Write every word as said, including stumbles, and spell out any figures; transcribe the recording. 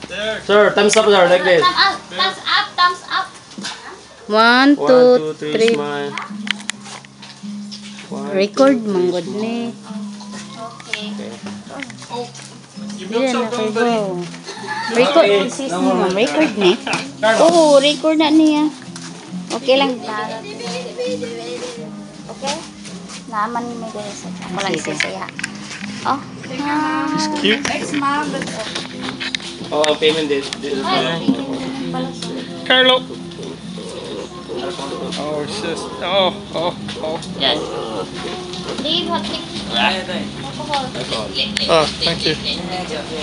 Sir, thumbs up, sir, like this. Thumbs up, thumbs up. One, One, two, two, three, three. smile. One, Record two, mong three, good ni. Okay. Okay. Yan na kay go. Record. Sis ni ma'am. Record ni. Oo, record na niya. Okay lang. Okay? Naman ni may dahil sa walang sisaya. Oh. It's cute. Next month. Oh, ang payment this. This is Carlo. Oh, it's just. Oh, oh, oh. Yes. Leave hot lick. Oh, thank you.